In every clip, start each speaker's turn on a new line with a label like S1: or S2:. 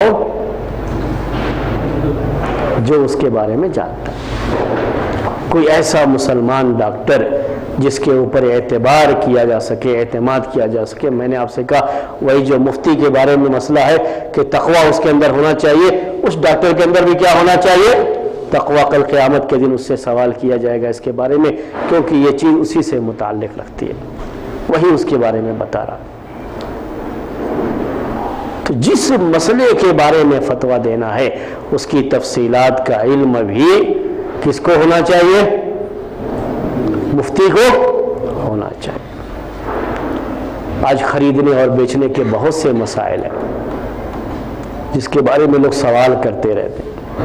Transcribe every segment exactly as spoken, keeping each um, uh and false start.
S1: جو اس کے بارے میں جانتا ہے. کوئی ایسا مسلمان ڈاکٹر جس کے اوپر اعتبار کیا جا سکے، اعتماد کیا جا سکے. میں نے آپ سے کہا وہی جو مفتی کے بارے میں مسئلہ ہے کہ تقوی اس کے اندر ہونا چاہیے، اس ڈاکٹر کے اندر بھی کیا ہونا چاہیے؟ تقوی. کل قیامت کے دن اس سے سوال کیا جائے گا اس کے بارے میں، کیونکہ یہ چیز اسی سے متعلق رکھتی ہے، وہی اس کے بارے میں بتا رہا. تو جس مسئلے کے بارے میں فتویٰ دینا ہے اس کی تفصیلات کا علم بھی کس کو ہونا چاہیے؟ مفتی کو ہونا چاہیے. آج خریدنے اور بیچنے کے بہت سے مسائل ہیں جس کے بارے میں لوگ سوال کرتے رہتے ہیں،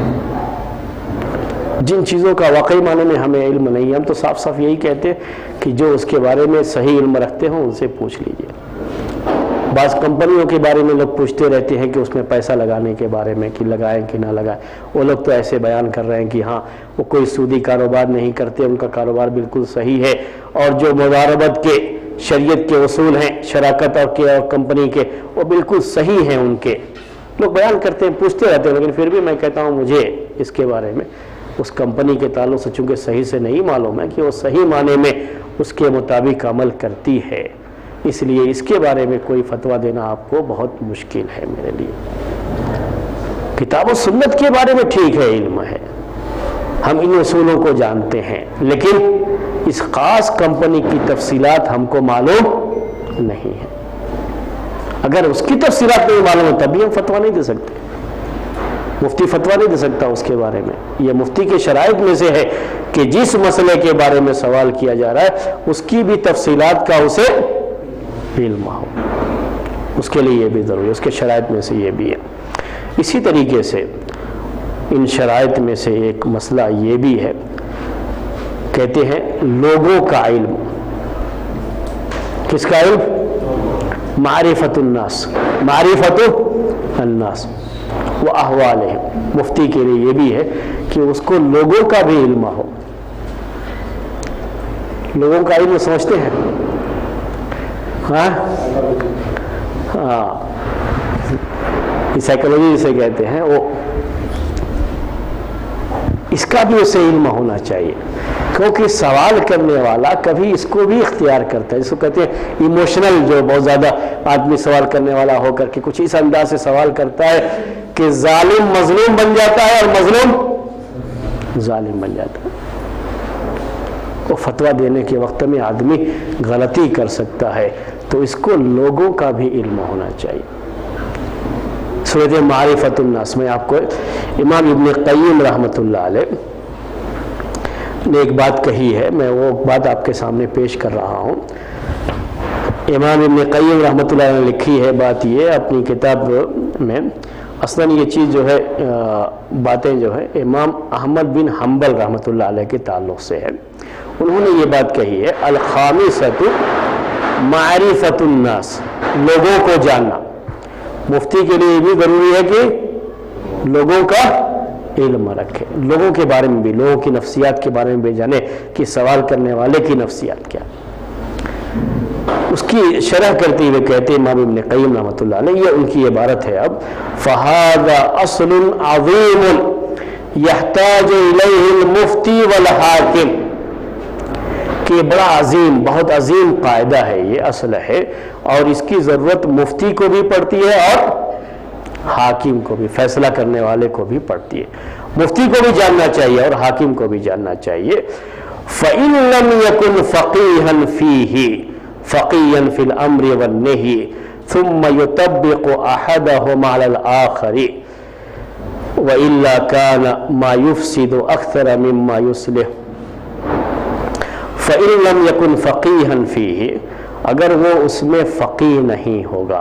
S1: جن چیزوں کا واقعی معنی میں ہمیں علم نہیں ہے. ہم تو صاف صاف یہی کہتے ہیں کہ جو اس کے بارے میں صحیح علم رکھتے ہوں ان سے پوچھ لیجئے. بعض کمپنیوں کے بارے میں لوگ پوچھتے رہتے ہیں کہ اس میں پیسہ لگانے کے بارے میں کہ لگائیں کہ نہ لگائیں. وہ لوگ تو ایسے بیان کر رہے ہیں کہ ہاں وہ کوئی سودی کاروبار نہیں کرتے، ان کا کاروبار بالکل صحیح ہے، اور جو مضاربت کے شریعت کے اصول ہیں شراکت اور کے اور کمپنی کے وہ بالکل صحیح ہیں. ان کے لوگ بیان کرتے ہیں، پوچھتے رہتے ہیں. لیکن پھر بھی میں کہتا ہوں مجھے اس کے بارے میں اس کمپنی کے تعلق سے چونکہ صحیح سے نہیں معلوم ہے کہ وہ صحیح معنی میں اس کے مطابق عمل کرتی ہے، اس لیے اس کے بارے میں کوئی فتویٰ دینا آپ کو بہت مشکل ہے میرے لیے. کتاب و سنت کے بارے میں ٹھیک ہے علم ہے، ہم ان اصولوں کو جانتے ہیں، لیکن اس خاص کمپنی کی تفصیلات ہم کو معلوم نہیں ہے. اگر اس کی تفصیلات نہیں معلوم ہے تب بھی ہم فتویٰ نہیں دے سکتے. مفتی فتویٰ نہیں دے سکتا اس کے بارے میں. یہ مفتی کے شرائط میں سے ہے کہ جس مسئلے کے بارے میں سوال کیا جا رہا ہے اس کی بھی تفصیلات کا اسے علم ہو. اس کے لیے یہ بھی ضروری ہے، اس کے شرائط میں سے یہ بھی ہے. اسی طریقے سے ان شرائط میں سے ایک مسئلہ یہ بھی ہے، کہتے ہیں لوگوں کا علم. کس کا علم؟ معرفت الناس، معرفت الناس و احوالہم. مفتی کے لیے یہ بھی ہے کہ اس کو لوگوں کا بھی علم ہو. لوگوں کا علم سمجھتے ہیں؟ ہاں ہاں سائیکولوجی جسے کہتے ہیں، وہ اس کا بھی اسے علم ہونا چاہیے، کیونکہ سوال کرنے والا کبھی اس کو بھی اختیار کرتا ہے. جس کو کہتے ہیں ایموشنل، جو بہت زیادہ آدمی سوال کرنے والا ہو کر کے کچھ اس انداز سے سوال کرتا ہے کہ ظالم مظلوم بن جاتا ہے اور مظلوم ظالم بن جاتا ہے. وہ فتویٰ دینے کے وقت میں آدمی غلطی کر سکتا ہے، تو اس کو لوگوں کا بھی علم ہونا چاہیے. سورۃ معرفت الناس میں آپ کو امام ابن قیم رحمۃ اللہ علیہ نے ایک بات کہی ہے، میں وہ بات آپ کے سامنے پیش کر رہا ہوں. امام ابن قیم رحمۃ اللہ علیہ نے لکھی ہے بات یہ اپنی کتاب میں. اصلاً یہ چیز جو ہے باتیں جو ہے امام احمد بن حنبل رحمۃ اللہ علیہ کے تعلق سے ہے. انہوں نے یہ بات کہی ہے الخامسۃ معرفت الناس، لوگوں کو جاننا. مفتی کے لیے یہ بھی ضروری ہے کہ لوگوں کا علم رکھے، لوگوں کے بارے میں بھی، لوگوں کی نفسیات کے بارے میں بھی جانے کہ سوال کرنے والے کی نفسیات کیا. اس کی شرح کرتے ہوئے کہتے ہیں امام ابن قیم رحمۃ اللہ علیہ، یہ ان کی عبارت ہے اب، فَهَذَا أَصْلٌ عَظِيمٌ يَحْتَاجُ إِلَيْهِ الْمُفْتِي وَالْحَاكِمُ. کہ بڑا عظیم، بہت عظیم قاعدہ ہے، یہ اصل ہے، اور اس کی ضرورت مفتی کو بھی پڑتی ہے اور حاکم کو بھی، فیصلہ کرنے والے کو بھی پڑتی ہے. مفتی کو بھی جاننا چاہیے اور حاکم کو بھی جاننا چاہیے. فَإِن لَمْ يَكُنْ فَقِيهًا فِيهِ فَقِيًّا فِي الْأَمْرِ وَالنَّهِي ثُمَّ يُطَبِّقُ أَحَدَهُمَا عَلَى الْآخَرِ وَإِلَّا كَانَ مَا يُفْسِدُ أَكْثَرَ مِمَّا يُصْلِحُ. فَإِن لَمْ يَكُنْ فَقِيهًا فِيهِ، اگر وہ اس میں فقیہ نہیں ہوگا،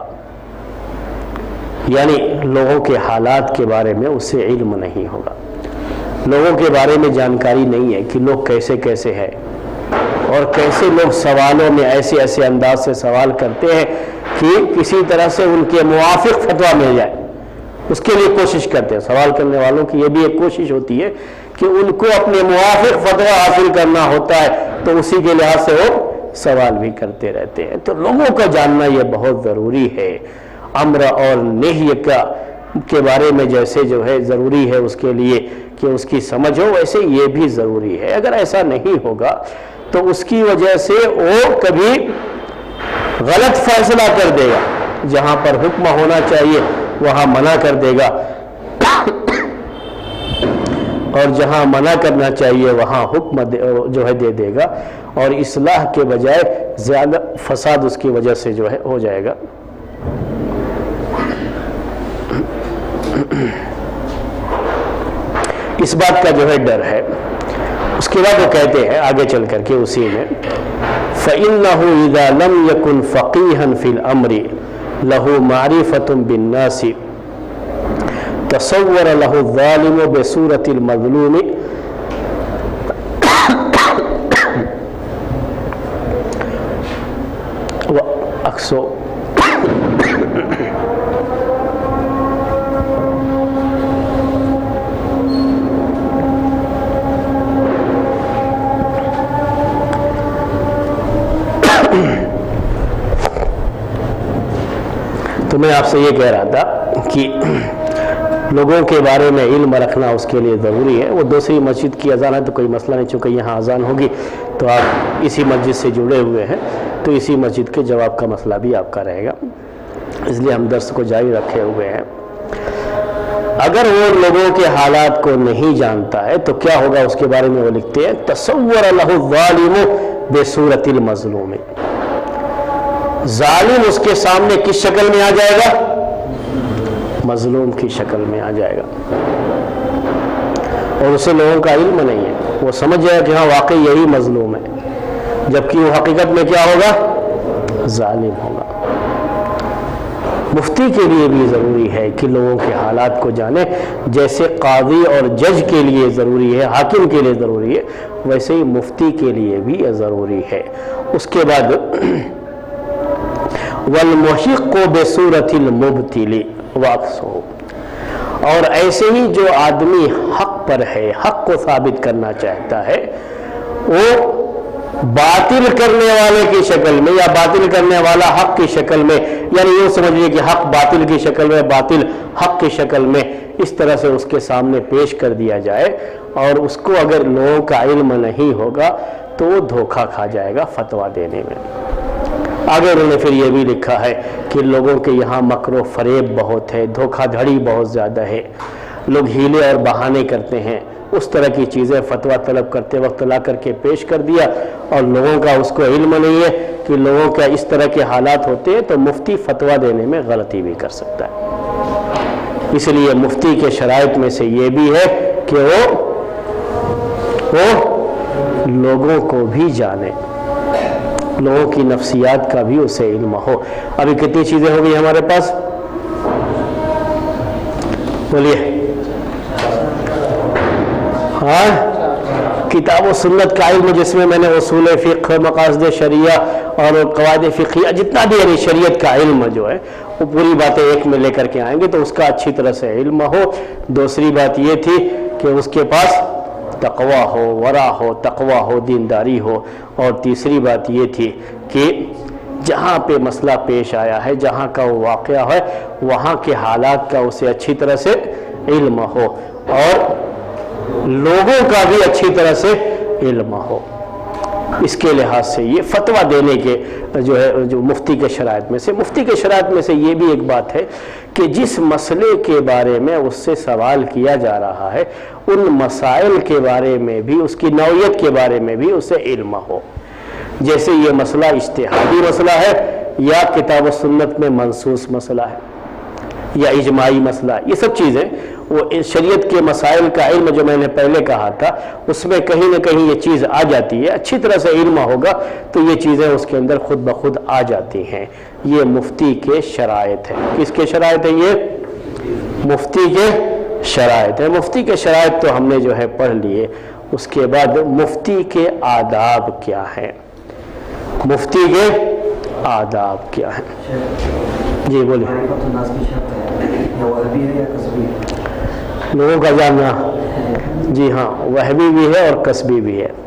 S1: یعنی لوگوں کے حالات کے بارے میں اسے علم نہیں ہوگا، لوگوں کے بارے میں جانکاری نہیں ہے کہ لوگ کیسے کیسے ہیں اور کیسے لوگ سوالوں میں ایسے ایسے انداز سے سوال کرتے ہیں کہ کسی طرح سے ان کے موافق فتویٰ مل جائے. اس کے لیے کوشش کرتے ہیں. سوال کرنے والوں کی یہ بھی ایک کوشش ہوتی ہے کہ ان کو اپنے موافق فتویٰ حاصل کرنا ہوتا ہے، تو اسی کے لحاظ سے وہ سوال بھی کرتے رہتے ہیں. تو لوگوں کا جاننا یہ بہت ضروری ہے. امر اور نہی کا کے بارے میں جیسے جو ہے ضروری ہے اس کے لیے کہ اس کی سمجھ ہو، ویسے یہ بھی ضروری ہے۔ اگر ایسا نہیں ہوگا تو اس کی وجہ سے وہ کبھی غلط فیصلہ کر دے گا، جہاں پر حکم ہونا چاہیے وہاں منع کر دے گا، اور جہاں منع کرنا چاہیے وہاں حکم جو ہے دے دے گا، اور اصلاح کے بجائے زیادہ فساد اس کی وجہ سے جو ہے ہو جائے گا۔ اس بات کا جو ہے ڈر ہے۔ اس کے بعد وہ کہتے ہیں آگے چل کر کے اسی میں فَإِنَّهُ إِذَا لَمْ يَكُنْ فَقِيهًا فِي الْأَمْرِ لَهُ مَعْرِفَةٌ بِالنَّاسِ تَصَوَّرَ لَهُ الظَّالِمُ بِصُورَةِ الْمَظْلُومِ وَأَكْسُ تو میں آپ سے یہ کہہ رہا تھا کہ لوگوں کے بارے میں علم رکھنا اس کے لیے ضروری ہے۔ وہ دوسری مسجد کی اذان ہے تو کوئی مسئلہ نہیں، چونکہ یہاں اذان ہوگی تو آپ اسی مسجد سے جڑے ہوئے ہیں تو اسی مسجد کے جواب کا مسئلہ بھی آپ کا رہے گا، اس لیے ہم درس کو جاری رکھے ہوئے ہیں۔ اگر وہ لوگوں کے حالات کو نہیں جانتا ہے تو کیا ہوگا اس کے بارے میں وہ لکھتے ہیں تصور لہ الظالم بصورت المظلوم، ظالم اس کے سامنے کس شکل میں آ جائے گا؟ مظلوم کی شکل میں آ جائے گا، اور اسے لوگوں کا علم نہیں ہے، وہ سمجھ جائے کہ ہاں واقعی یہی مظلوم ہے، جبکہ وہ حقیقت میں کیا ہوگا؟ ظالم ہوگا۔ مفتی کے لیے بھی ضروری ہے کہ لوگوں کے حالات کو جانے، جیسے قاضی اور جج کے لیے ضروری ہے، حاکم کے لیے ضروری ہے، ویسے ہی مفتی کے لیے بھی ضروری ہے۔ اس کے بعد وَالْمُحِقُّ بِصُورَةِ الْمُبْتِلِ وَأَقْصُهُ، اور ایسے ہی جو آدمی حق پر ہے، حق کو ثابت کرنا چاہتا ہے، وہ باطل کرنے والے کی شکل میں یا باطل کرنے والا حق کی شکل میں، یعنی یہ سمجھ لیے کہ حق باطل کی شکل میں، باطل حق کی شکل میں، اس طرح سے اس کے سامنے پیش کر دیا جائے، اور اس کو اگر لوگوں کا علم نہیں ہوگا تو وہ دھوکہ کھا جائے گا فتویٰ دینے میں۔ آگے انہوں نے پھر یہ بھی لکھا ہے کہ لوگوں کے یہاں مکر و فریب بہت ہے، دھوکہ دھڑی بہت زیادہ ہے، لوگ ہیلے اور بہانے کرتے ہیں، اس طرح کی چیزیں فتویٰ طلب کرتے وقت لا کر کے پیش کر دیا، اور لوگوں کا اس کو علم نہیں ہے کہ لوگوں کا اس طرح کے حالات ہوتے ہیں، تو مفتی فتویٰ دینے میں غلطی بھی کر سکتا ہے۔ اس لیے مفتی کے شرائط میں سے یہ بھی ہے کہ وہ وہ لوگوں کو بھی جانے، لوگوں کی نفسیات کا بھی اسے علم ہو۔ ابھی کتنی چیزیں ہو گئی ہمارے پاس؟ بولیے۔ ہاں، کتاب و سنت کا علم، جس میں میں نے اصول فقہ، مقاصد شریعہ اور قواعد فقہیہ، جتنا بھی یعنی شریعت کا علم جو ہے وہ پوری باتیں ایک میں لے کر کے آئیں گے تو اس کا اچھی طرح سے علم ہو۔ دوسری بات یہ تھی کہ اس کے پاس تقویٰ ہو، ورع ہو، تقویٰ ہو، دینداری ہو، اور تیسری بات یہ تھی کہ جہاں پہ مسئلہ پیش آیا ہے، جہاں کا وہ واقعہ ہے، وہاں کے حالات کا اسے اچھی طرح سے علم ہو، اور لوگوں کا بھی اچھی طرح سے علم ہو۔ اس کے لحاظ سے یہ فتویٰ دینے کے جو ہے جو مفتی کے شرائط میں سے مفتی کے شرائط میں سے یہ بھی ایک بات ہے کہ جس مسئلے کے بارے میں اس سے سوال کیا جا رہا ہے، ان مسائل کے بارے میں بھی، اس کی نوعیت کے بارے میں بھی اسے علم ہو۔ جیسے یہ مسئلہ اجتہادی مسئلہ ہے یا کتاب و سنت میں منصوص مسئلہ ہے یا اجماعی مسئلہ ہے، یہ سب چیزیں وہ شریعت کے مسائل کا علم جو میں نے پہلے کہا تھا، اس میں کہیں نہ کہیں یہ چیز آ جاتی ہے، اچھی طرح سے علم ہوگا تو یہ چیزیں اس کے اندر خود بخود آ جاتی ہیں۔ یہ مفتی کے شرائط ہیں۔ کس کے شرائط ہیں؟ یہ مفتی کے شرائط ہیں۔ مفتی کے شرائط تو ہم نے جو ہے پڑھ لیے۔ اس کے بعد مفتی کے آداب کیا ہیں؟ مفتی کے آداب کیا ہیں؟ جی بولیے۔ لوگوں کا جاننا، جی ہاں، وہبی بھی ہے اور کسبی بھی ہے،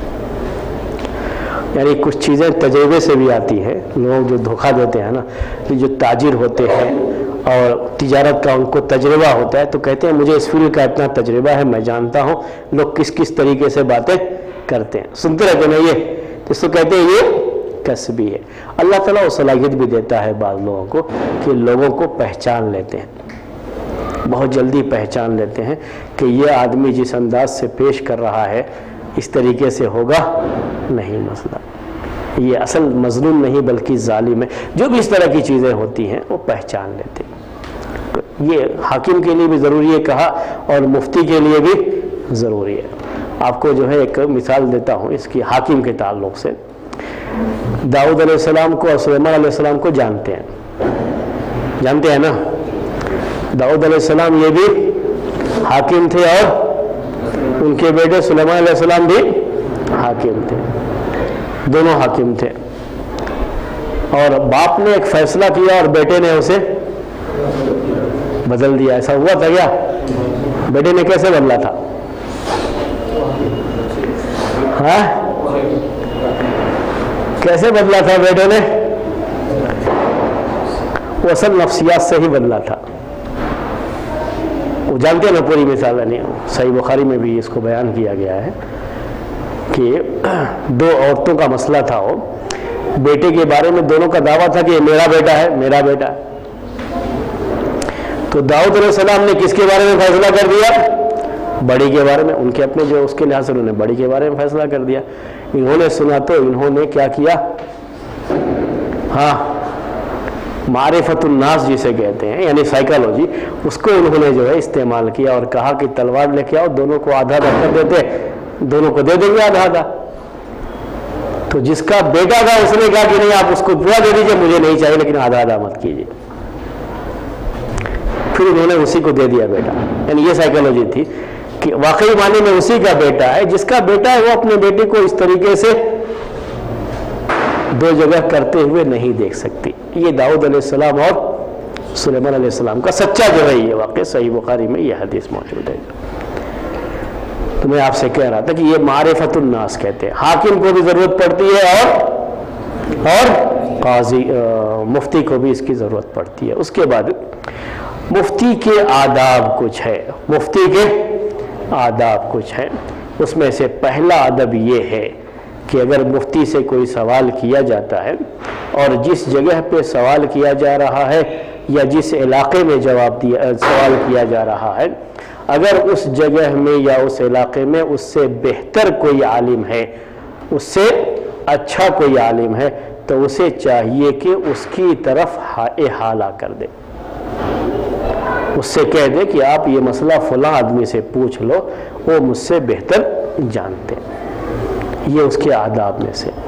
S1: یعنی کچھ چیزیں تجربے سے بھی آتی ہیں۔ لوگ جو دھوکہ دیتے ہیں نا، جو تاجر ہوتے ہیں اور تجارت کا ان کو تجربہ ہوتا ہے تو کہتے ہیں مجھے اس فیلڈ کا اتنا تجربہ ہے، میں جانتا ہوں لوگ کس کس طریقے سے باتیں کرتے ہیں، سنتے رہتے ہیں یہ، اس کو کہتے ہیں یہ کسبی ہے۔ اللہ تعالیٰ وہ صلاحیت بھی دیتا ہے بعض لوگوں کو کہ لوگوں کو پہچان لیتے ہیں، بہت جلدی پہچان لیتے ہیں کہ یہ آدمی جس انداز سے پیش کر رہا ہے اس طریقے سے ہوگا نہیں مسئلہ، یہ اصل مظلوم نہیں بلکہ ظالم ہے، جو بھی اس طرح کی چیزیں ہوتی ہیں وہ پہچان لیتے ہیں۔ یہ حاکم کے لیے بھی ضروری ہے کہا، اور مفتی کے لیے بھی ضروری ہے۔ آپ کو جو ہے ایک مثال دیتا ہوں اس کی حاکم کے تعلق سے۔ داؤد علیہ السلام کو اور سلیمان علیہ السلام کو جانتے ہیں، جانتے ہیں نا؟ داؤد علیہ السلام یہ بھی حاکم تھے اور ان کے بیٹے سلیمان علیہ السلام بھی حاکم تھے، دونوں حاکم تھے، اور باپ نے ایک فیصلہ کیا اور بیٹے نے اسے بدل دیا۔ ایسا ہوا تھا کیا؟ بیٹے نے کیسے بدلا تھا؟ ہاں کیسے بدلا تھا بیٹے نے؟ وہ اصل نفسیات سے ہی بدلا تھا، وہ جانتے ہیں نا پوری مثال نہیں، صحیح بخاری میں بھی اس کو بیان کیا گیا ہے کہ دو عورتوں کا مسئلہ تھا، وہ بیٹے کے بارے میں دونوں کا دعویٰ تھا کہ یہ میرا بیٹا ہے میرا بیٹا ہے۔ تو داؤد علیہ السلام نے کس کے بارے میں فیصلہ کر دیا؟ بڑی کے بارے میں، ان کے اپنے جو اس کے لحاظ سے انہوں نے بڑی کے بارے میں فیصلہ کر دیا۔ انہوں نے سنا تو انہوں نے کیا کیا؟ ہاں معرفت الناس جسے کہتے ہیں، یعنی سائیکالوجی، اس کو انہوں نے جو ہے استعمال کیا اور کہا کہ تلوار لے کے آؤ، دونوں کو آدھا آدھا کر دیتے، دونوں کو دے دیں گے آدھا آدھا۔ تو جس کا بیٹا تھا اس نے کہا کہ نہیں آپ اس کو پورا دے دیجیے، مجھے نہیں چاہیے لیکن آدھا آدھا مت کیجیے، پھر انہوں نے اسی کو دے دیا بیٹا۔ یعنی یہ سائیکالوجی تھی کہ واقعی معنی میں اسی کا بیٹا ہے، جس کا بیٹا ہے وہ اپنے بیٹے کو اس طریقے سے دو جگہ کرتے ہوئے نہیں دیکھ سکتی۔ یہ داؤد علیہ السلام اور سلیمان علیہ السلام کا سچا جو ہے یہ واقعہ، صحیح بخاری میں یہ حدیث موجود ہے۔ تو میں آپ سے کہہ رہا تھا کہ یہ معرفت الناس کہتے ہیں، حاکم کو بھی ضرورت پڑتی ہے اور اور قاضی مفتی کو بھی اس کی ضرورت پڑتی ہے۔ اس کے بعد مفتی کے آداب کچھ ہے، مفتی کے آداب کچھ ہیں، اس میں سے پہلا ادب یہ ہے کہ اگر مفتی سے کوئی سوال کیا جاتا ہے اور جس جگہ پہ سوال کیا جا رہا ہے یا جس علاقے میں جواب دیا سوال کیا جا رہا ہے، اگر اس جگہ میں یا اس علاقے میں اس سے بہتر کوئی عالم ہے، اس سے اچھا کوئی عالم ہے، تو اسے چاہیے کہ اس کی طرف احالہ کر دے، اس سے کہہ دے کہ آپ یہ مسئلہ فلاں آدمی سے پوچھ لو، وہ مجھ سے بہتر جانتے ہیں۔ یہ اس کے آداب میں سے،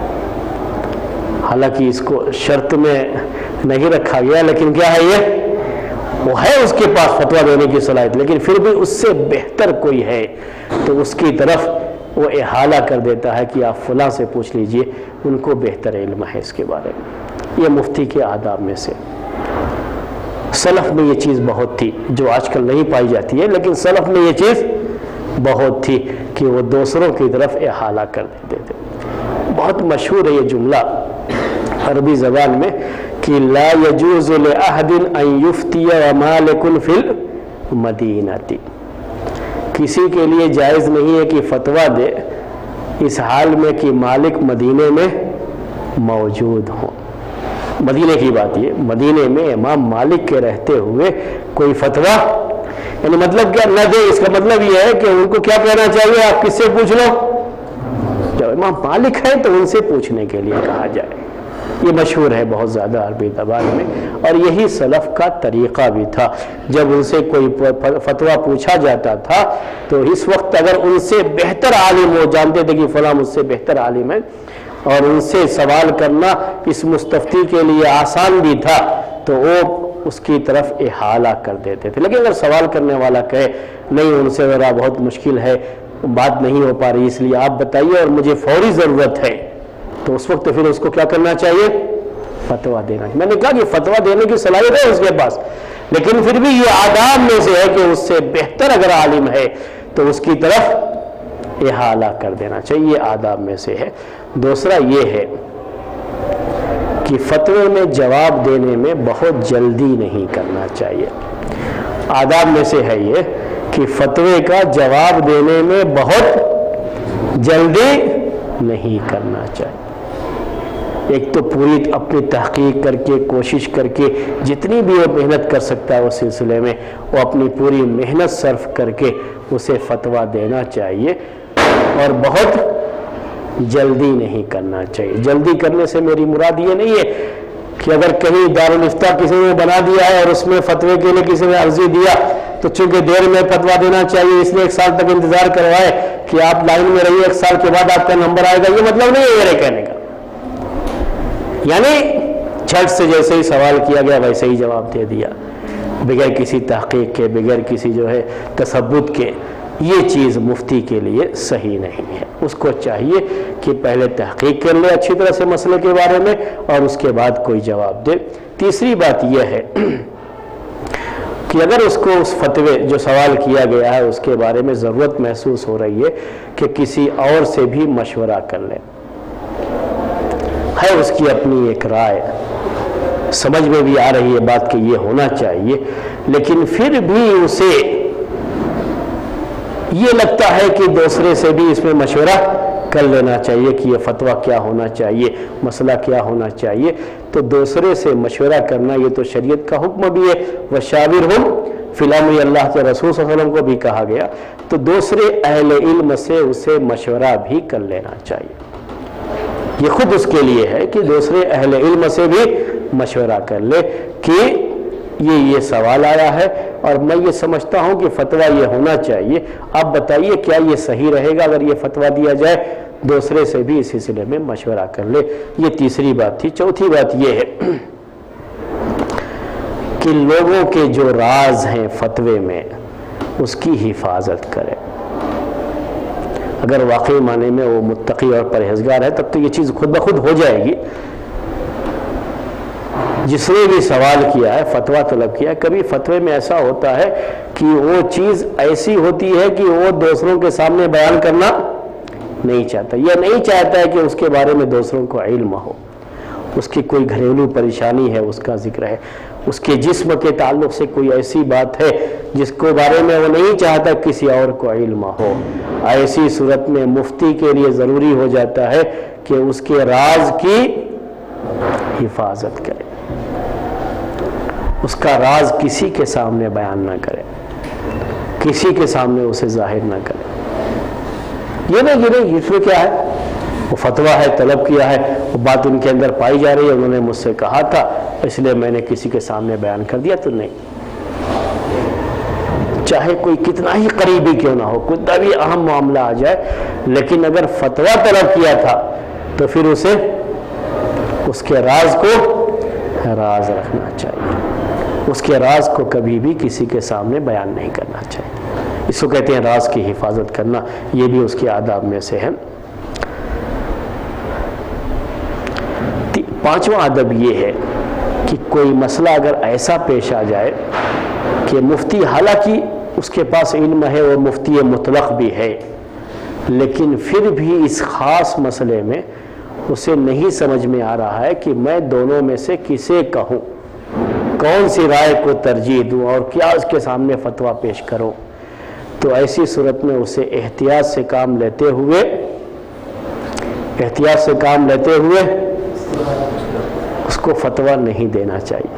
S1: حالانکہ اس کو شرط میں نہیں رکھا گیا، لیکن کیا ہے یہ وہ ہے اس کے پاس فتویٰ دینے کی صلاحیت، لیکن پھر بھی اس سے بہتر کوئی ہے تو اس کی طرف وہ احالہ کر دیتا ہے کہ آپ فلاں سے پوچھ لیجئے، ان کو بہتر علم ہے اس کے بارے میں۔ یہ مفتی کے آداب میں سے۔ سلف میں یہ چیز بہت تھی جو آج کل نہیں پائی جاتی ہے، لیکن سلف میں یہ چیز بہت تھی کہ وہ دوسروں کی طرف احالہ کر دیتے تھے۔ بہت مشہور ہے یہ جملہ عربی زبان میں کہ لا يجوز لأحد ان يفتي ومالك في المدینہ، کسی کے لیے جائز نہیں ہے کہ فتویٰ دے اس حال میں کہ مالک مدینے میں موجود ہوں۔ مدینے کی بات یہ، مدینے میں امام مالک کے رہتے ہوئے کوئی فتویٰ، یعنی مطلب کیا نہ دے، اس کا مطلب یہ ہے کہ ان کو کیا کہنا چاہیے، آپ کس سے پوچھ لو، جب امام مالک ہے تو ان سے پوچھنے کے لیے کہا جائے۔ یہ مشہور ہے بہت زیادہ عربی زبان میں، اور یہی سلف کا طریقہ بھی تھا۔ جب ان سے کوئی فتویٰ پوچھا جاتا تھا تو اس وقت اگر ان سے بہتر عالم وہ جانتے تھے کہ فلاں مجھ سے بہتر عالم ہے اور ان سے سوال کرنا اس مستفتی کے لیے آسان بھی تھا، تو وہ اس کی طرف احالہ کر دیتے تھے۔ لیکن اگر سوال کرنے والا کہے نہیں ان سے ذرا بہت مشکل ہے، بات نہیں ہو پا رہی، اس لیے آپ بتائیے اور مجھے فوری ضرورت ہے، تو اس وقت پھر اس کو کیا کرنا چاہیے، فتویٰ دینا۔ میں نے کہا کہ فتویٰ دینے کی صلاحیت ہے اس کے پاس، لیکن پھر بھی یہ آداب میں سے ہے کہ اس سے بہتر اگر عالم ہے تو اس کی طرف احالہ کر دینا چاہیے، یہ آداب میں سے ہے۔ دوسرا یہ ہے کہ فتوے میں جواب دینے میں بہت جلدی نہیں کرنا چاہیے. آداب میں سے ہے یہ کہ فتوے کا جواب دینے میں بہت جلدی نہیں کرنا چاہیے. ایک تو پوری اپنی تحقیق کر کے کوشش کر کے جتنی بھی وہ محنت کر سکتا ہے اس سلسلے میں وہ اپنی پوری محنت صرف کر کے اسے فتویٰ دینا چاہیے، اور بہت جلدی نہیں کرنا چاہیے. جلدی کرنے سے میری مراد یہ نہیں ہے کہ اگر کہیں دارالفتاء کسی نے بنا دیا ہے اور اس میں فتوے کے لیے کسی نے عرضی دیا تو چونکہ دیر میں فتویٰ دینا چاہیے اس لیے ایک سال تک انتظار کروائے کہ آپ لائن میں رہیے، ایک سال کے بعد آپ کا نمبر آئے گا. یہ مطلب نہیں ہے میرے کہنے کا. یعنی جھٹ سے جیسے ہی سوال کیا گیا ویسے ہی جواب دے دیا بغیر کسی تحقیق کے، بغیر کسی جو ہے تثبت کے. یہ چیز مفتی کے لیے صحیح نہیں ہے. اس کو چاہیے کہ پہلے تحقیق کر لے اچھی طرح سے مسئلے کے بارے میں اور اس کے بعد کوئی جواب دے. تیسری بات یہ ہے کہ اگر اس کو اس فتوے جو سوال کیا گیا ہے اس کے بارے میں ضرورت محسوس ہو رہی ہے کہ کسی اور سے بھی مشورہ کر لے، ہے اس کی اپنی ایک رائے، سمجھ میں بھی آ رہی ہے بات کہ یہ ہونا چاہیے، لیکن پھر بھی اسے یہ لگتا ہے کہ دوسرے سے بھی اس میں مشورہ کر لینا چاہیے کہ یہ فتویٰ کیا ہونا چاہیے، مسئلہ کیا ہونا چاہیے، تو دوسرے سے مشورہ کرنا یہ تو شریعت کا حکم بھی ہے. وَشَاوِرْهُمْ فِي الْأَمْرِ، اللہ کے رسول صلی اللہ علیہ وسلم کو بھی کہا گیا. تو دوسرے اہل علم سے اسے مشورہ بھی کر لینا چاہیے. یہ خود اس کے لیے ہے کہ دوسرے اہل علم سے بھی مشورہ کر لے کہ یہ یہ سوال آیا ہے اور میں یہ سمجھتا ہوں کہ فتویٰ یہ ہونا چاہیے، آپ بتائیے کیا یہ صحیح رہے گا اگر یہ فتویٰ دیا جائے. دوسرے سے بھی اس سلسلے میں مشورہ کر لے. یہ تیسری بات تھی. چوتھی بات یہ ہے کہ لوگوں کے جو راز ہیں فتوے میں اس کی حفاظت کرے. اگر واقعی معنی میں وہ متقی اور پرہیزگار ہے تب تو یہ چیز خود بخود ہو جائے گی. جس نے بھی سوال کیا ہے، فتویٰ طلب کیا ہے، کبھی فتوے میں ایسا ہوتا ہے کہ وہ چیز ایسی ہوتی ہے کہ وہ دوسروں کے سامنے بیان کرنا نہیں چاہتا، یا نہیں چاہتا ہے کہ اس کے بارے میں دوسروں کو علم ہو. اس کی کوئی گھریلو پریشانی ہے، اس کا ذکر ہے، اس کے جسم کے تعلق سے کوئی ایسی بات ہے جس کو بارے میں وہ نہیں چاہتا کسی اور کو علم ہو. ایسی صورت میں مفتی کے لیے ضروری ہو جاتا ہے کہ اس کے راز کی حفاظت کرے، اس کا راز کسی کے سامنے بیان نہ کرے، کسی کے سامنے اسے ظاہر نہ کرے. یہ نہیں یہ نہیں اس میں کیا ہے، وہ فتویٰ ہے، طلب کیا ہے، وہ بات ان کے اندر پائی جا رہی ہے، انہوں نے مجھ سے کہا تھا اس لیے میں نے کسی کے سامنے بیان کر دیا. تو نہیں، چاہے کوئی کتنا ہی قریبی کیوں نہ ہو، کتنا بھی اہم معاملہ آ جائے، لیکن اگر فتویٰ طلب کیا تھا تو پھر اسے اس کے راز کو راز رکھنا چاہیے. اس کے راز کو کبھی بھی کسی کے سامنے بیان نہیں کرنا چاہیے. اس کو کہتے ہیں راز کی حفاظت کرنا. یہ بھی اس کے آداب میں سے ہے. پانچواں ادب یہ ہے کہ کوئی مسئلہ اگر ایسا پیش آ جائے کہ مفتی، حالانکہ اس کے پاس علم ہے، وہ مفتی مطلق بھی ہے، لیکن پھر بھی اس خاص مسئلے میں اسے نہیں سمجھ میں آ رہا ہے کہ میں دونوں میں سے کسے کہوں، کون سی رائے کو ترجیح دوں اور کیا اس کے سامنے فتویٰ پیش کروں. تو ایسی صورت میں اسے احتیاط سے کام لیتے ہوئے احتیاط سے کام لیتے ہوئے اس کو فتویٰ نہیں دینا چاہیے.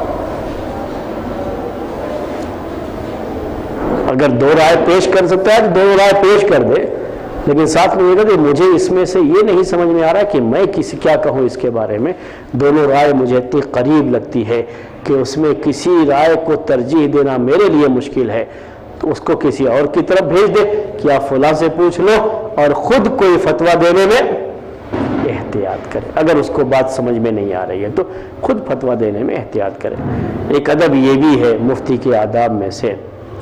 S1: اگر دو رائے پیش کر سکتا ہے تو دو رائے پیش کر دے، لیکن ساتھ میں یہ کہا کہ مجھے اس میں سے یہ نہیں سمجھ میں آ رہا کہ میں کسی کیا کہوں اس کے بارے میں. دونوں رائے مجھے اتنی قریب لگتی ہے کہ اس میں کسی رائے کو ترجیح دینا میرے لیے مشکل ہے، تو اس کو کسی اور کی طرف بھیج دے کہ آپ فلاں سے پوچھ لو اور خود کوئی فتویٰ دینے میں احتیاط کرے. اگر اس کو بات سمجھ میں نہیں آ رہی ہے تو خود فتویٰ دینے میں احتیاط کرے. ایک ادب یہ بھی ہے مفتی کے آداب میں سے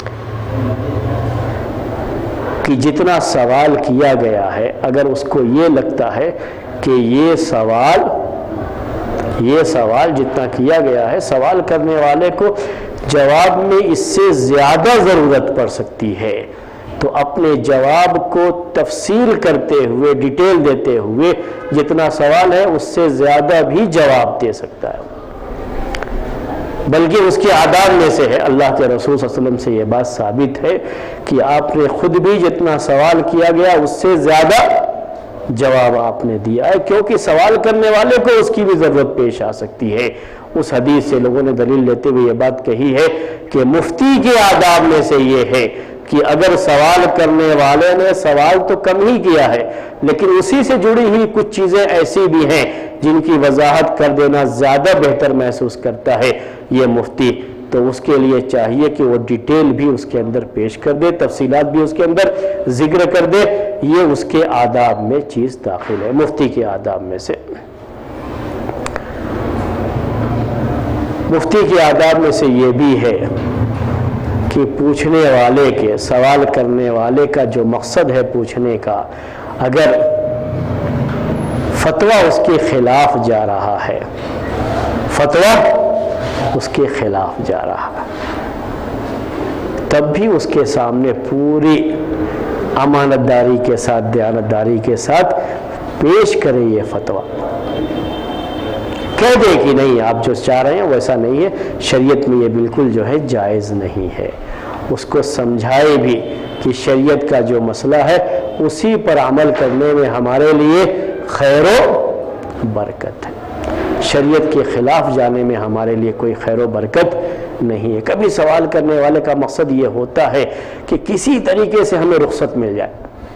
S1: کہ جتنا سوال کیا گیا ہے اگر اس کو یہ لگتا ہے کہ یہ سوال یہ سوال جتنا کیا گیا ہے سوال کرنے والے کو جواب میں اس سے زیادہ ضرورت پڑ سکتی ہے، تو اپنے جواب کو تفصیل کرتے ہوئے، ڈیٹیل دیتے ہوئے جتنا سوال ہے اس سے زیادہ بھی جواب دے سکتا ہے، بلکہ اس کے آداب میں سے ہے۔ اللہ کے رسول صلی اللہ علیہ وسلم سے یہ بات ثابت ہے کہ آپ نے خود بھی جتنا سوال کیا گیا اس سے زیادہ جواب آپ نے دیا ہے، کیونکہ سوال کرنے والے کو اس کی بھی ضرورت پیش آ سکتی ہے۔ اس حدیث سے لوگوں نے دلیل لیتے ہوئے یہ بات کہی ہے کہ مفتی کے آداب میں سے یہ ہے کہ اگر سوال کرنے والے نے سوال تو کم ہی کیا ہے لیکن اسی سے جڑی ہوئی کچھ چیزیں ایسی بھی ہیں جن کی وضاحت کر دینا زیادہ بہتر محسوس کرتا ہے یہ مفتی، تو اس کے لیے چاہیے کہ وہ ڈیٹیل بھی اس کے اندر پیش کر دے، تفصیلات بھی اس کے اندر ذکر کر دے۔ یہ اس کے آداب میں چیز داخل ہے، مفتی کے آداب میں سے۔ مفتی کے آداب میں سے یہ بھی ہے کہ پوچھنے والے کے، سوال کرنے والے کا جو مقصد ہے پوچھنے کا، اگر فتویٰ اس کے خلاف جا رہا ہے، فتویٰ اس کے خلاف جا رہا ہے، تب بھی اس کے سامنے پوری امانت داری کے ساتھ، دیانت داری کے ساتھ پیش کرے یہ فتویٰ، کہہ دے کہ نہیں آپ جو چاہ رہے ہیں ویسا نہیں ہے، شریعت میں یہ بالکل جو ہے جائز نہیں ہے، اس کو سمجھائے بھی کہ شریعت کا جو مسئلہ ہے اسی پر عمل کرنے میں ہمارے لیے خیر و برکت ہے، شریعت کے خلاف جانے میں ہمارے لیے کوئی خیر و برکت نہیں ہے۔ کبھی سوال کرنے والے کا مقصد یہ ہوتا ہے کہ کسی طریقے سے ہمیں رخصت مل جائے،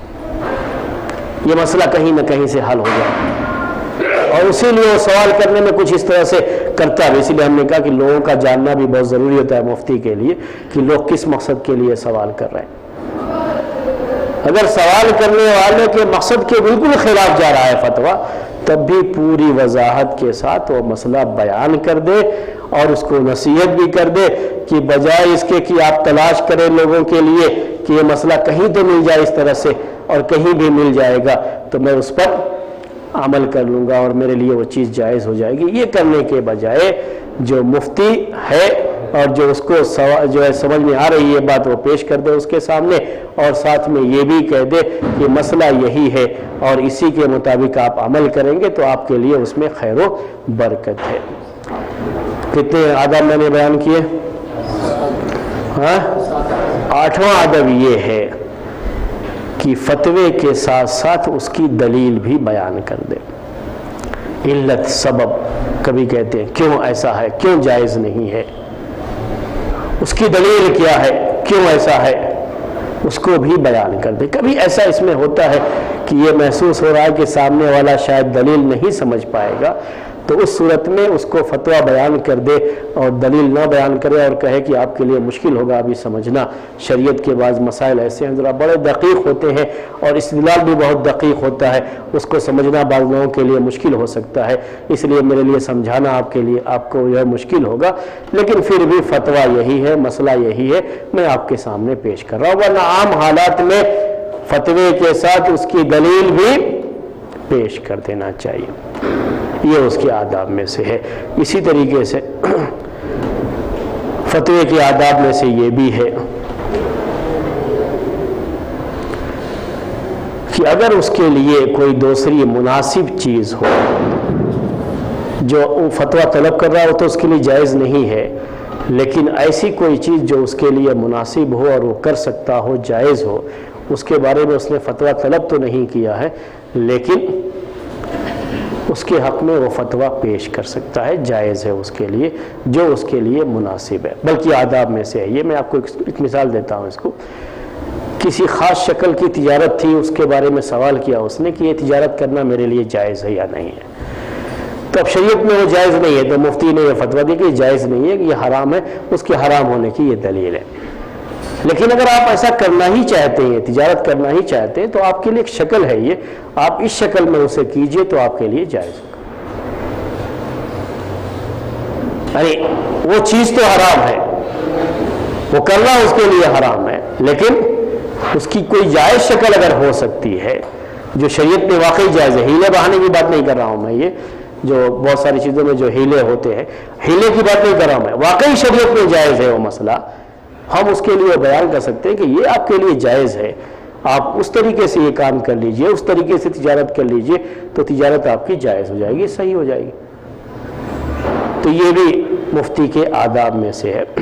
S1: یہ مسئلہ کہیں نہ کہیں سے حل ہو جائے، اور اسی لیے وہ سوال کرنے میں کچھ اس طرح سے کرتا ہے۔ اسی لیے ہم نے کہا کہ لوگوں کا جاننا بھی بہت ضروری ہوتا ہے مفتی کے لیے کہ لوگ کس مقصد کے لیے سوال کر رہے ہیں۔ اگر سوال کرنے والے کے مقصد کے بالکل خلاف جا رہا ہے فتویٰ، تب بھی پوری وضاحت کے ساتھ وہ مسئلہ بیان کر دے اور اس کو نصیحت بھی کر دے کہ بجائے اس کے کہ آپ تلاش کریں لوگوں کے لیے کہ یہ مسئلہ کہیں تو مل جائے اس طرح سے اور کہیں بھی مل جائے گا تو میں اس پر عمل کر لوں گا اور میرے لیے وہ چیز جائز ہو جائے گی، یہ کرنے کے بجائے جو مفتی ہے اور جو اس کو جو ہے سمجھ میں آ رہی ہے بات وہ پیش کر دے اس کے سامنے، اور ساتھ میں یہ بھی کہہ دے کہ مسئلہ یہی ہے اور اسی کے مطابق آپ عمل کریں گے تو آپ کے لیے اس میں خیر و برکت ہے۔ کتنے آداب میں نے بیان کیے؟ ہاں، آٹھواں ادب یہ ہے کہ فتوے کے ساتھ ساتھ اس کی دلیل بھی بیان کر دے، علت سبب، کبھی کہتے ہیں کیوں ایسا ہے، کیوں جائز نہیں ہے، اس کی دلیل کیا ہے، کیوں ایسا ہے، اس کو بھی بیان کر دے۔ کبھی ایسا اس میں ہوتا ہے کہ یہ محسوس ہو رہا ہے کہ سامنے والا شاید دلیل نہیں سمجھ پائے گا، تو اس صورت میں اس کو فتویٰ بیان کر دے اور دلیل نہ بیان کرے اور کہے کہ آپ کے لیے مشکل ہوگا ابھی سمجھنا، شریعت کے بعض مسائل ایسے ہیں ذرا بڑے دقیق ہوتے ہیں اور استدلال بھی بہت دقیق ہوتا ہے، اس کو سمجھنا بعض لوگوں کے لیے مشکل ہو سکتا ہے، اس لیے میرے لیے سمجھانا آپ کے لیے آپ کو یہ مشکل ہوگا، لیکن پھر بھی فتویٰ یہی ہے، مسئلہ یہی ہے، میں آپ کے سامنے پیش کر رہا ہوں، ورنہ عام حالات میں فتوے کے ساتھ اس کی دلیل بھی پیش کر دینا چاہیے، یہ اس کے آداب میں سے ہے۔ اسی طریقے سے فتوے کے آداب میں سے یہ بھی ہے کہ اگر اس کے لیے کوئی دوسری مناسب چیز ہو جو فتویٰ طلب کر رہا ہو تو اس کے لیے جائز نہیں ہے، لیکن ایسی کوئی چیز جو اس کے لیے مناسب ہو اور وہ کر سکتا ہو، جائز ہو، اس کے بارے میں اس نے فتویٰ طلب تو نہیں کیا ہے لیکن اس کے حق میں وہ فتویٰ پیش کر سکتا ہے، جائز ہے اس کے لیے جو اس کے لیے مناسب ہے، بلکہ آداب میں سے ہے یہ۔ میں آپ کو ایک مثال دیتا ہوں اس کو، کسی خاص شکل کی تجارت تھی، اس کے بارے میں سوال کیا اس نے کہ یہ تجارت کرنا میرے لیے جائز ہے یا نہیں ہے، تو اب شریعت میں وہ جائز نہیں ہے تو مفتی نے یہ فتویٰ دی کہ یہ جائز نہیں ہے، یہ حرام ہے، اس کے حرام ہونے کی یہ دلیل ہے۔ لیکن اگر آپ ایسا کرنا ہی چاہتے ہیں، تجارت کرنا ہی چاہتے ہیں، تو آپ کے لیے ایک شکل ہے یہ، آپ اس شکل میں اسے کیجئے تو آپ کے لیے جائز ہوگا۔ یعنی وہ چیز تو حرام ہے، وہ کرنا اس کے لیے حرام ہے، لیکن اس کی کوئی جائز شکل اگر ہو سکتی ہے جو شریعت میں واقعی جائز ہے، ہیلے بہانے کی بات نہیں کر رہا ہوں میں، یہ جو بہت ساری چیزوں میں جو ہیلے ہوتے ہیں، ہیلے کی بات نہیں کر رہا ہوں میں، واقعی شریعت میں جائز ہے وہ مسئلہ، ہم اس کے لیے بیان کر سکتے ہیں کہ یہ آپ کے لیے جائز ہے، آپ اس طریقے سے یہ کام کر لیجئے، اس طریقے سے تجارت کر لیجئے تو تجارت آپ کی جائز ہو جائے گی، صحیح ہو جائے گی۔ تو یہ بھی مفتی کے آداب میں سے ہے۔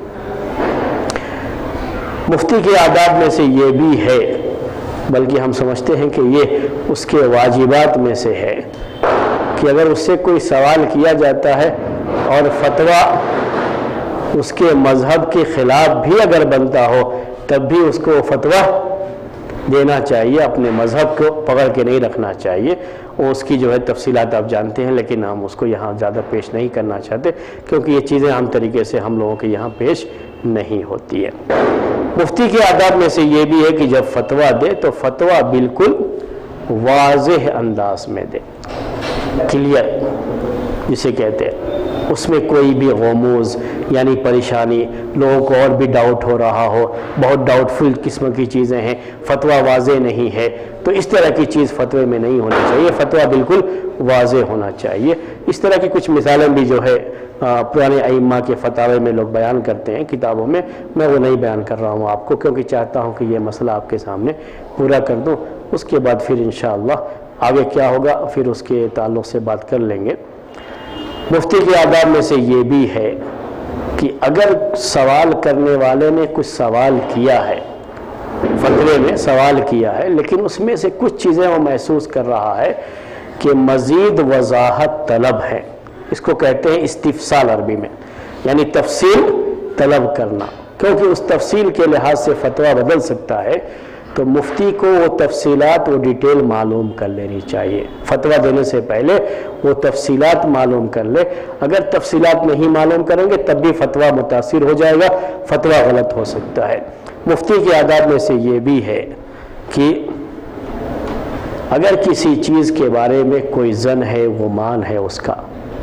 S1: مفتی کے آداب میں سے یہ بھی ہے، بلکہ ہم سمجھتے ہیں کہ یہ اس کے واجبات میں سے ہے کہ اگر اس سے کوئی سوال کیا جاتا ہے اور فتویٰ اس کے مذہب کے خلاف بھی اگر بنتا ہو تب بھی اس کو فتویٰ دینا چاہیے، اپنے مذہب کو پکڑ کے نہیں رکھنا چاہیے۔ اور اس کی جو ہے تفصیلات آپ جانتے ہیں، لیکن ہم اس کو یہاں زیادہ پیش نہیں کرنا چاہتے کیونکہ یہ چیزیں عام طریقے سے ہم لوگوں کے یہاں پیش نہیں ہوتی ہے۔ مفتی کے آداب میں سے یہ بھی ہے کہ جب فتویٰ دے تو فتویٰ بالکل واضح انداز میں دے، کلیئر جسے کہتے ہیں، اس میں کوئی بھی غموض یعنی پریشانی، لوگوں کو اور بھی ڈاؤٹ ہو رہا ہو، بہت ڈاؤٹ فل قسم کی چیزیں ہیں، فتویٰ واضح نہیں ہے، تو اس طرح کی چیز فتوے میں نہیں ہونی چاہیے، فتویٰ بالکل واضح ہونا چاہیے۔ اس طرح کی کچھ مثالیں بھی جو ہے پرانے ائمہ کے فتاوے میں لوگ بیان کرتے ہیں کتابوں میں، میں وہ نہیں بیان کر رہا ہوں آپ کو کیونکہ چاہتا ہوں کہ یہ مسئلہ آپ کے سامنے پورا کر دوں، اس کے بعد پھر انشاءاللہ آگے کیا ہوگا پھر اس کے تعلق سے بات کر لیں گے۔ مفتی کے آداب میں سے یہ بھی ہے کہ اگر سوال کرنے والے نے کچھ سوال کیا ہے، فتوے میں سوال کیا ہے، لیکن اس میں سے کچھ چیزیں وہ محسوس کر رہا ہے کہ مزید وضاحت طلب ہے، اس کو کہتے ہیں استفصال عربی میں، یعنی تفصیل طلب کرنا، کیونکہ اس تفصیل کے لحاظ سے فتویٰ بدل سکتا ہے، تو مفتی کو وہ تفصیلات وہ ڈیٹیل معلوم کر لینی چاہیے، فتویٰ دینے سے پہلے وہ تفصیلات معلوم کر لے۔ اگر تفصیلات نہیں معلوم کریں گے تب بھی فتویٰ متاثر ہو جائے گا، فتویٰ غلط ہو سکتا ہے۔ مفتی کے آداب میں سے یہ بھی ہے کہ اگر کسی چیز کے بارے میں کوئی ظن ہے، گمان ہے، اس کا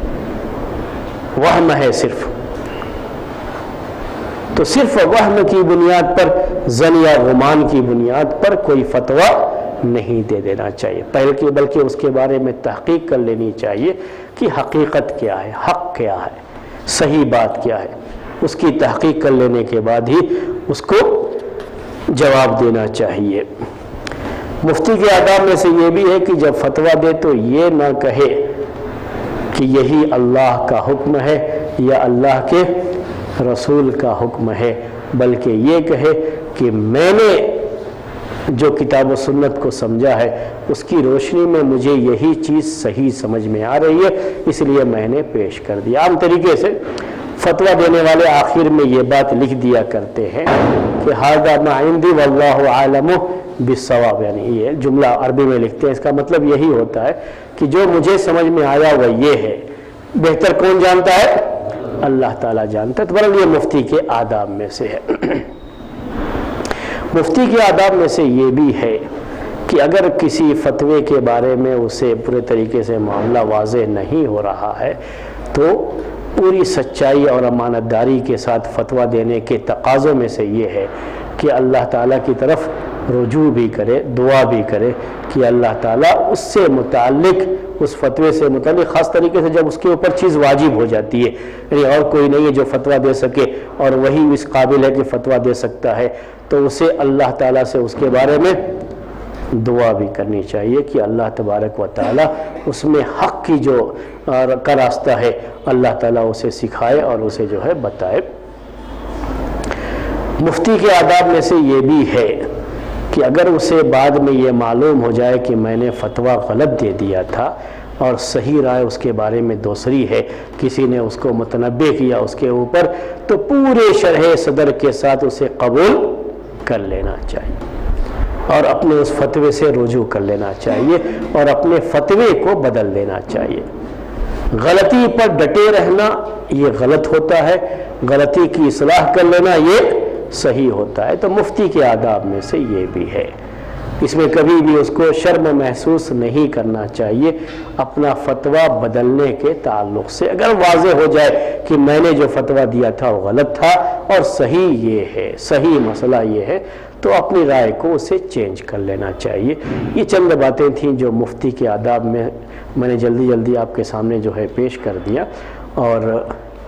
S1: وہم ہے صرف، تو صرف وہم کی بنیاد پر، ظن یا گمان کی بنیاد پر کوئی فتویٰ نہیں دے دینا چاہیے، بلکہ بلکہ اس کے بارے میں تحقیق کر لینی چاہیے کہ حقیقت کیا ہے، حق کیا ہے، صحیح بات کیا ہے، اس کی تحقیق کر لینے کے بعد ہی اس کو جواب دینا چاہیے۔ مفتی کے آداب میں سے یہ بھی ہے کہ جب فتویٰ دے تو یہ نہ کہے کہ یہی اللہ کا حکم ہے یا اللہ کے رسول کا حکم ہے، بلکہ یہ کہے کہ میں نے جو کتاب و سنت کو سمجھا ہے اس کی روشنی میں مجھے یہی چیز صحیح سمجھ میں آ رہی ہے، اس لیے میں نے پیش کر دیا۔ عام طریقے سے فتویٰ دینے والے آخر میں یہ بات لکھ دیا کرتے ہیں کہ ھذا ما عندی واللہ اعلم بالصواب، یعنی یہ جملہ عربی میں لکھتے ہیں، اس کا مطلب یہی ہوتا ہے کہ جو مجھے سمجھ میں آیا وہ یہ ہے، بہتر کون جانتا ہے؟ اللہ تعالیٰ جانتا ہے۔ تو بہرحال یہ مفتی کے آداب میں سے ہے۔ مفتی کے آداب میں سے یہ بھی ہے کہ اگر کسی فتوے کے بارے میں اسے پورے طریقے سے معاملہ واضح نہیں ہو رہا ہے تو پوری سچائی اور امانت داری کے ساتھ فتویٰ دینے کے تقاضوں میں سے یہ ہے کہ اللہ تعالیٰ کی طرف رجوع بھی کرے، دعا بھی کرے کہ اللہ تعالیٰ اس سے متعلق، اس فتوے سے متعلق، خاص طریقے سے جب اس کے اوپر چیز واجب ہو جاتی ہے، یعنی اور کوئی نہیں ہے جو فتویٰ دے سکے اور وہی اس قابل ہے کہ فتویٰ دے سکتا ہے، تو اسے اللہ تعالیٰ سے اس کے بارے میں دعا بھی کرنی چاہیے کہ اللہ تبارک و تعالیٰ اس میں حق کی جو کا راستہ ہے اللہ تعالیٰ اسے سکھائے اور اسے جو ہے بتائے۔ مفتی کے آداب میں سے یہ بھی ہے کہ اگر اسے بعد میں یہ معلوم ہو جائے کہ میں نے فتویٰ غلط دے دیا تھا اور صحیح رائے اس کے بارے میں دوسری ہے، کسی نے اس کو متنبہ کیا اس کے اوپر، تو پورے شرح صدر کے ساتھ اسے قبول کر لینا چاہیے اور اپنے اس فتوے سے رجوع کر لینا چاہیے اور اپنے فتوے کو بدل دینا چاہیے۔ غلطی پر ڈٹے رہنا یہ غلط ہوتا ہے، غلطی کی اصلاح کر لینا یہ صحیح ہوتا ہے۔ تو مفتی کے آداب میں سے یہ بھی ہے، اس میں کبھی بھی اس کو شرم محسوس نہیں کرنا چاہیے اپنا فتویٰ بدلنے کے تعلق سے۔ اگر واضح ہو جائے کہ میں نے جو فتویٰ دیا تھا وہ غلط تھا اور صحیح یہ ہے، صحیح مسئلہ یہ ہے، تو اپنی رائے کو اسے چینج کر لینا چاہیے۔ یہ چند باتیں تھیں جو مفتی کے آداب میں میں نے جلدی جلدی آپ کے سامنے جو ہے پیش کر دیا، اور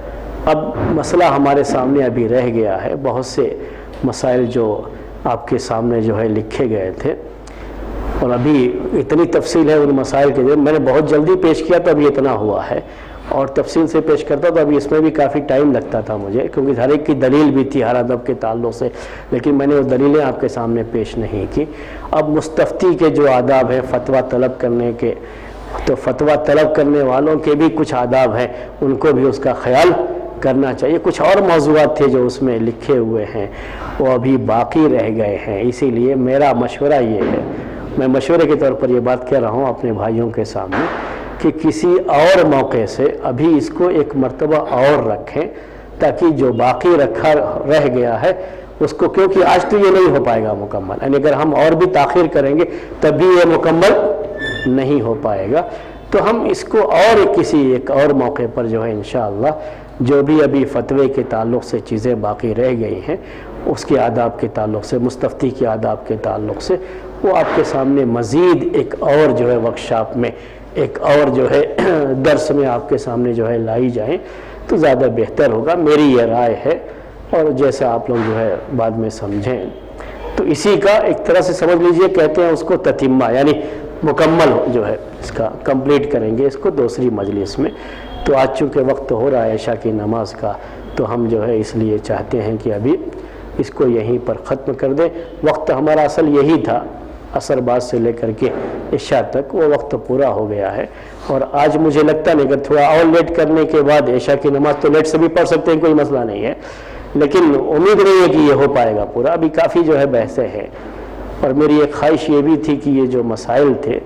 S1: اب مسئلہ ہمارے سامنے ابھی رہ گیا ہے، بہت سے مسائل جو آپ کے سامنے جو ہے لکھے گئے تھے، اور ابھی اتنی تفصیل ہے ان مسائل کے، میں نے بہت جلدی پیش کیا تو ابھی اتنا ہوا ہے، اور تفصیل سے پیش کرتا تو ابھی اس میں بھی کافی ٹائم لگتا تھا مجھے، کیونکہ ہر ایک کی دلیل بھی تھی ہر ادب کے تعلق سے، لیکن میں نے وہ دلیلیں آپ کے سامنے پیش نہیں کی۔ اب مستفتی کے جو آداب ہیں فتویٰ طلب کرنے کے، تو فتویٰ طلب کرنے والوں کے بھی کچھ آداب ہیں، ان کو بھی اس کا خیال کرنا چاہیے۔ کچھ اور موضوعات تھے جو اس میں لکھے ہوئے ہیں وہ ابھی باقی رہ گئے ہیں، اسی لیے میرا مشورہ یہ ہے، میں مشورے کے طور پر یہ بات کہہ رہا ہوں اپنے بھائیوں کے سامنے، کہ کسی اور موقع سے ابھی اس کو ایک مرتبہ اور رکھیں، تاکہ جو باقی رکھا رہ گیا ہے اس کو، کیونکہ آج تو یہ نہیں ہو پائے گا مکمل، یعنی اگر ہم اور بھی تاخیر کریں گے تب بھی یہ مکمل نہیں ہو پائے گا، تو ہم اس کو اور کسی ایک اور موقع پر جو ہے انشاءاللہ جو بھی ابھی فتوے کے تعلق سے چیزیں باقی رہ گئی ہیں، اس کے آداب کے تعلق سے، مستفتی کے آداب کے تعلق سے، وہ آپ کے سامنے مزید ایک اور جو ہے ورکشاپ میں، ایک اور جو ہے درس میں آپ کے سامنے جو ہے لائی جائیں تو زیادہ بہتر ہوگا، میری یہ رائے ہے، اور جیسے آپ لوگ جو ہے بعد میں سمجھیں۔ تو اسی کا ایک طرح سے سمجھ لیجئے، کہتے ہیں اس کو تتمہ، یعنی مکمل جو ہے اس کا کمپلیٹ کریں گے اس کو دوسری مجلس میں۔ تو آج چونکہ وقت ہو رہا ہے عشاء کی نماز کا، تو ہم جو ہے اس لیے چاہتے ہیں کہ ابھی اس کو یہیں پر ختم کر دیں۔ وقت ہمارا اصل یہی تھا، عصر بعد سے لے کر کے عشاء تک، وہ وقت پورا ہو گیا ہے، اور آج مجھے لگتا نہیں، اگر تھوڑا اور لیٹ کرنے کے بعد عشاء کی نماز تو لیٹ سے بھی پڑھ سکتے ہیں، کوئی مسئلہ نہیں ہے، لیکن امید نہیں ہے کہ یہ ہو پائے گا پورا، ابھی کافی جو ہے بحثیں ہیں۔ اور میری ایک خواہش یہ بھی تھی کہ یہ جو مسائل تھے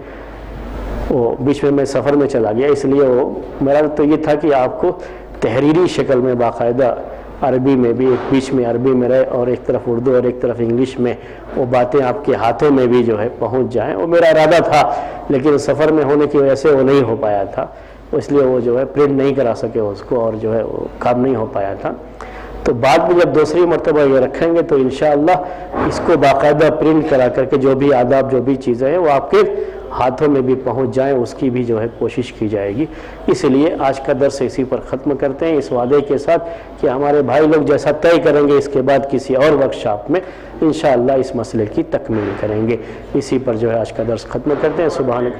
S1: وہ بیچ میں میں سفر میں چلا گیا، اس لیے وہ میرا تو یہ تھا کہ آپ کو تحریری شکل میں باقاعدہ عربی میں بھی، ایک بیچ میں عربی میں رہے اور ایک طرف اردو اور ایک طرف انگلش میں، وہ باتیں آپ کے ہاتھوں میں بھی جو ہے پہنچ جائیں، وہ میرا ارادہ تھا، لیکن سفر میں ہونے کی وجہ سے وہ نہیں ہو پایا تھا، اس لیے وہ جو ہے پرنٹ نہیں کرا سکے اس کو، اور جو ہے وہ کام نہیں ہو پایا تھا۔ تو بعد میں جب دوسری مرتبہ یہ رکھیں گے تو انشاءاللہ اس کو باقاعدہ پرنٹ کرا کر کے جو بھی آداب جو بھی چیزیں ہیں وہ آپ کے ہاتھوں میں بھی پہنچ جائیں، اس کی بھی جو ہے کوشش کی جائے گی۔ اس لیے آج کا درس اسی پر ختم کرتے ہیں، اس وعدے کے ساتھ کہ ہمارے بھائی لوگ جیسا طے کریں گے اس کے بعد کسی اور ورکشاپ میں انشاءاللہ اس مسئلے کی تکمیل کریں گے۔ اسی پر جو ہے آج کا درس ختم کرتے ہیں۔ سبحانک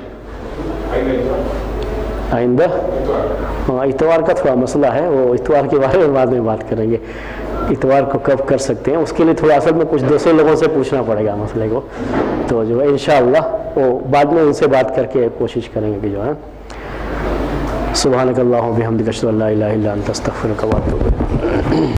S1: آئندہ ہاں اتوار کا تھوڑا مسئلہ ہے، وہ اتوار کے بارے میں بعد میں بات کریں گے، اتوار کو کب کر سکتے ہیں، اس کے لیے تھوڑا اصل میں کچھ دوسرے لوگوں سے پوچھنا پڑے گا مسئلے کو، تو جو ہے انشاءاللہ وہ بعد میں ان سے بات کر کے کوشش کریں گے کہ جو ہے۔ سبحانک اللہم و بحمدک اشہد ان لا الہ الا انت استغفرک و اتوب الیک۔